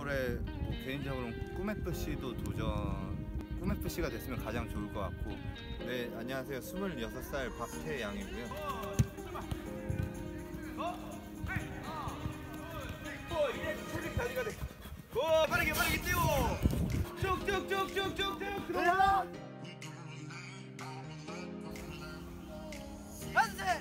겨울에 뭐 개인적으로 꿈FC도 꿈FC가 됐으면 가장 좋을 것 같고. 네, 안녕하세요. 26살 박태양이고요. 체력 다리가 돼. 빠르게 뛰어. 쭉쭉쭉쭉쭉쭉. 그러자. 만세.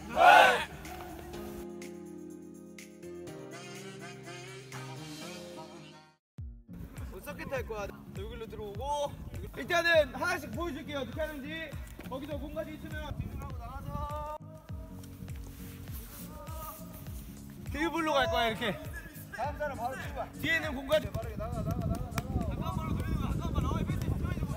서킷 할 거야. 여기로 들어오고 일단은 하나씩 보여줄게요. 어떻게 하는지. 거기서 공간이 있으면 뒤로 나가서 드리블로 갈 거야. 이렇게 다음 사람 바로 출발. 뒤에 있는 공간 빠르게 나가. 가까운 발로 돌리는 거야. 가까운 발로. 벤치 조여주고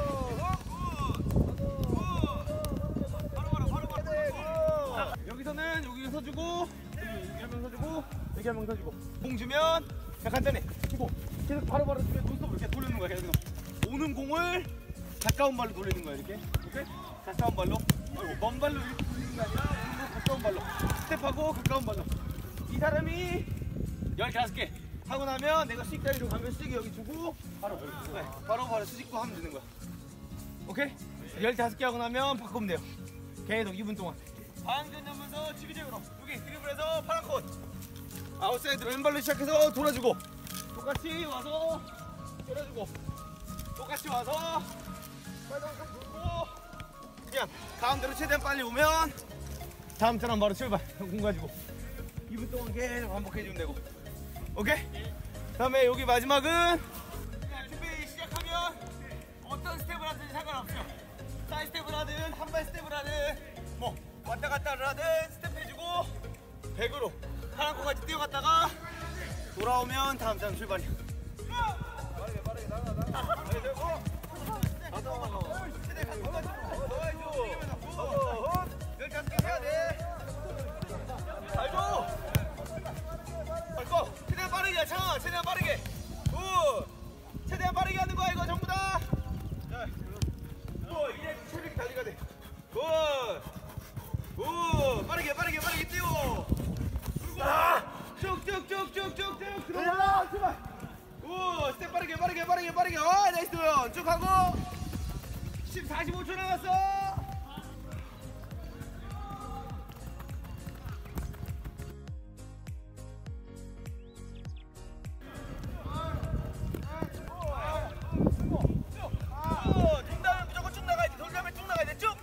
바로. 여기서는 여기 서주고 여기 한 명 서주고 여기 한 명 서주고 공 주면 자 간단해. 치고 계속 바로 주면 논스톱 이렇게 돌리는 거야. 계속 오는 공을 가까운 발로 돌리는 거야. 이렇게 오케이? 가까운 발로. 먼 발로 이렇게 돌리는 게 아니라 오는 거 가까운 발로 스텝하고 가까운 발로. 이 사람이 15개 하고 나면 내가 씩다리로 가면 씩 여기 주고 바로 바로 수직도 하면 되는 거야. 오케이? 15개 하고 나면 바꾸면 돼요. 계속 2분 동안 방전 하면서 지그재그로 여기 드리블해서 파란 콘 아웃사이드로 왼발로 시작해서 돌아주고 똑같이 와서 때려주고 똑같이 와서 빨간색 불고 그냥 가운데로 최대한 빨리 오면 다음 사람 바로 출발. 공 가지고 2분 동안 계속 반복해주면 되고. 오케이? 다음에 여기 마지막은 그냥 준비 시작하면 어떤 스텝을 하든지 상관없어요. 사이드 스텝을 하든 한발 스텝을 하든 뭐 왔다 갔다를 하든 스텝 해주고 100으로 파란 코까지 뛰어갔다가 돌아오면 다음 사람 출발이야. 빠르게 나가. 빨리 들고 가서 최대 가까이 넣어야죠. 15개 해야 돼. 잘 줘. 최대한 빠르게 해. 창아 최대한 빠르게. 최대한 빠르게 하는 거야 이거 전부 다. 자, 이래 체력이 달리가 돼. 빠르게 뛰어. 쭉쭉쭉쭉쭉쭉. 그러자. 출발. 스텝 빠르게. 나이스 도연. 쭉 하고 45초 남았어. 돌다음에 무조건 쭉 나가야 돼. 쭉.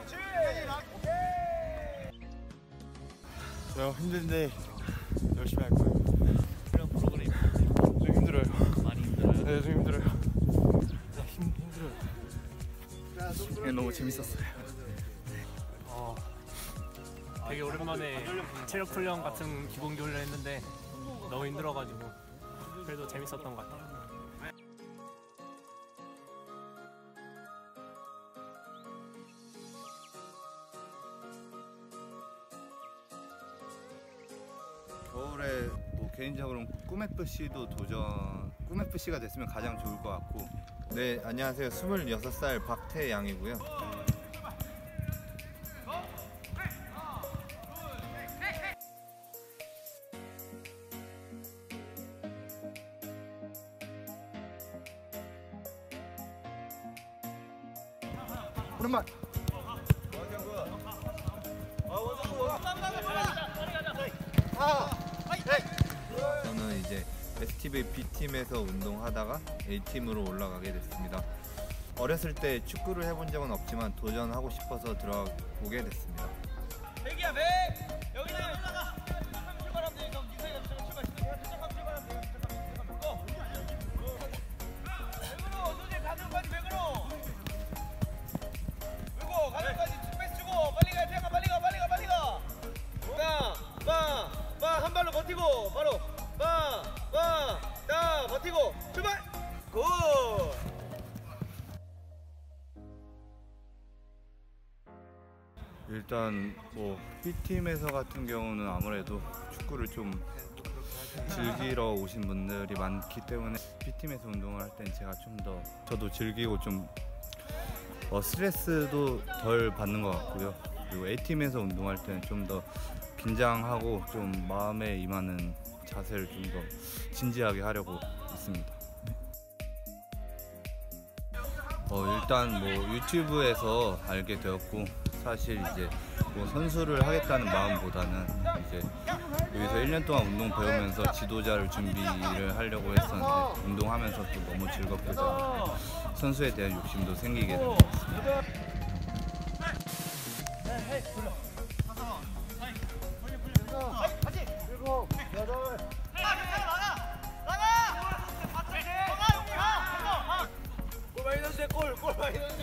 저 힘든데 열심히 할 거예요. 그런 프로그램 좀 힘들어요. 많이 힘들어요. 네, 좀 힘들어요. 힘들어요. 네, 너무 재밌었어요. 되게 오랜만에 체력 훈련 같은 기본기 훈련 했는데 너무 힘들어가지고 그래도 재밌었던 것 같아요. 겨울에 뭐 개인적으로 꿈FC가 됐으면 가장 좋을 것 같고. 네, 안녕하세요. 26살 박태양이고요. 오른발. 저는 이제 STV B팀에서 운동하다가 A팀으로 올라가게 됐습니다. 어렸을 때 축구를 해본 적은 없지만 도전하고 싶어서 들어보게 됐습니다. 100이야 100! 여기는 출발하면 돼. 그럼 니사이가 출발 시작하면 출발하면 돼요. 100으로 소재 가능까지 100으로 그리고 가능까지 스페이스 주고 빨리 가. 태양아 빨리 가. 한 발로 버티고 바로 버티고 출발! 굿! 일단 뭐 B팀에서 같은 경우는 아무래도 축구를 좀 즐기러 오신 분들이 많기 때문에 B팀에서 운동을 할 땐 제가 좀 더 저도 즐기고 좀 스트레스도 덜 받는 것 같고요. 그리고 A팀에서 운동할 때는 좀 더 긴장하고 좀 마음에 임하는 자세를 좀 더 진지하게 하려고 있습니다. 좋습니다. 일단 뭐 유튜브에서 알게 되었고, 사실 이제 뭐 선수를 하겠다는 마음보다는 이제 여기서 1년 동안 운동 배우면서 지도자를 준비를 하려고 했었는데, 운동하면서 또 너무 즐겁게 되고 선수에 대한 욕심도 생기게 된 것 같습니다. 골 많이 넣으세요. 골 많이 넣으세요.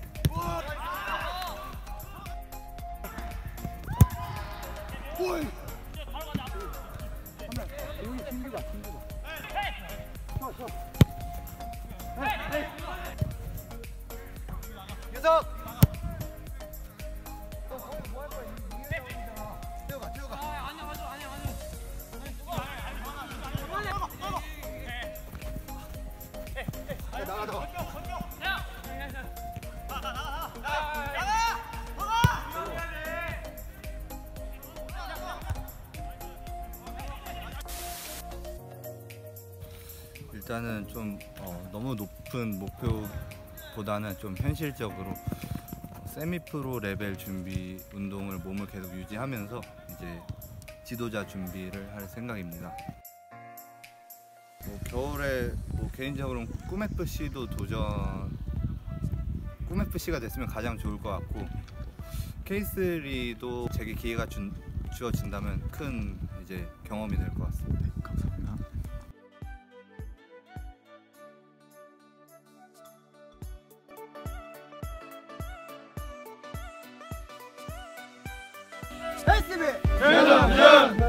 유석. 일단은 좀 너무 높은 목표보다는 좀 현실적으로 세미프로 레벨 준비 운동을 몸을 계속 유지하면서 이제 지도자 준비를 할 생각입니다. 겨울에 개인적으로는 꿈FC도 꿈FC가 됐으면 가장 좋을 것 같고, K3도 제게 기회가 주어진다면 큰 이제 경험이 될 것 같습니다. 감사합니다. SB